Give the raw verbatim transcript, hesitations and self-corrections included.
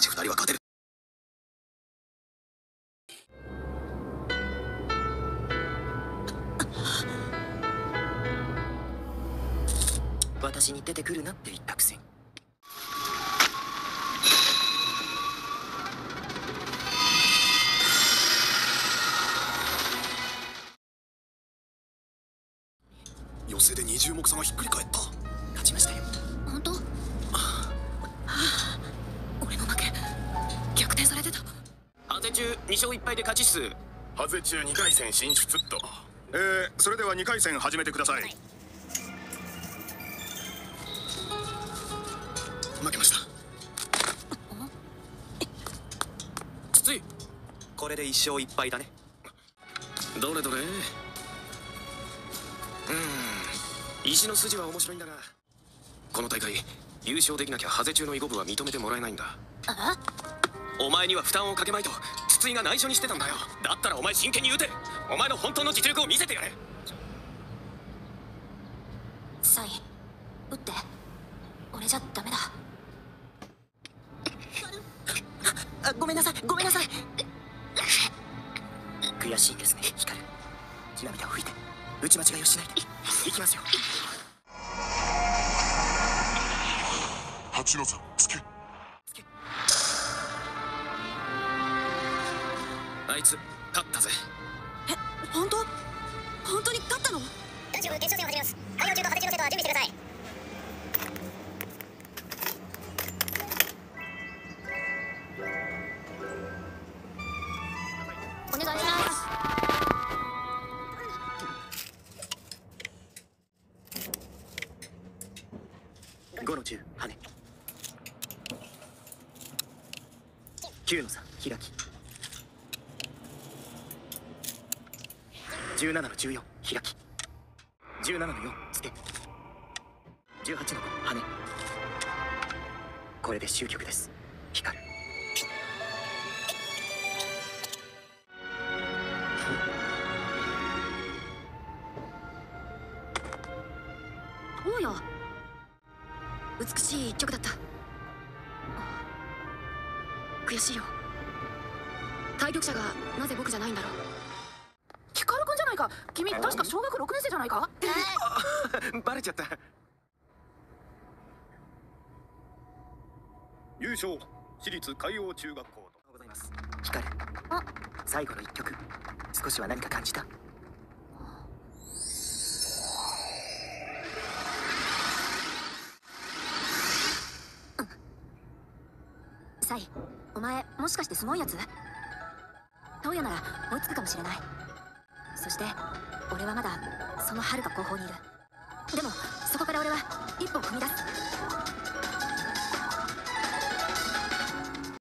ち二人は勝てる。 私に出てくるなって言ったくせに。 寄せで二重目差がひっくり返った。 勝ちましたよ。 本当？俺の負け。逆転されてた。 ハゼ中に勝いっぱいで勝ち数。 ハゼ中にかい戦進出っと。えー、それではにかい戦始めてください。はい、負けました。 筒井、これでいっ勝いっ敗だね。 どれどれ。 石の筋は面白いんだが、この大会優勝できなきゃハゼ中の囲碁部は認めてもらえないんだ。お前には負担をかけまいと筒井が内緒にしてたんだよ。だったらお前真剣に言うて、お前の本当の実力を見せてやれ。 サイ、打って。俺じゃダメだ。 あ、ごめんなさい、ごめんなさい。悔しいですね、光。涙を拭いて打ち間違いをしないで。いきますよ。 八の差つけ。 あいつ勝ったぜ。 え、本当？本当に勝ったの？ 男子部決勝戦を始めます。開放中とハゼ中のセットは準備してください。 お願いします。 ごのじゅう跳ね、きゅうのさん開き、じゅうななのじゅうよん開き、じゅうななのよんつけ、じゅうはちのご跳ね。これで終局です、光。 おや、美しい一曲だった。悔しいよ。対局者がなぜ僕じゃないんだろう。 ヒカルくんじゃないか。君確か小学ろくねん生じゃないか。 バレちゃった。 優勝私立海洋中学校。 ありがとうございます、光。最後の一曲、少しは何か感じた？ サイ、お前もしかしてすごいやつ？トウヤなら追いつくかもしれない。そして俺はまだその遥か後方にいる。でもそこから俺は一歩踏み出す。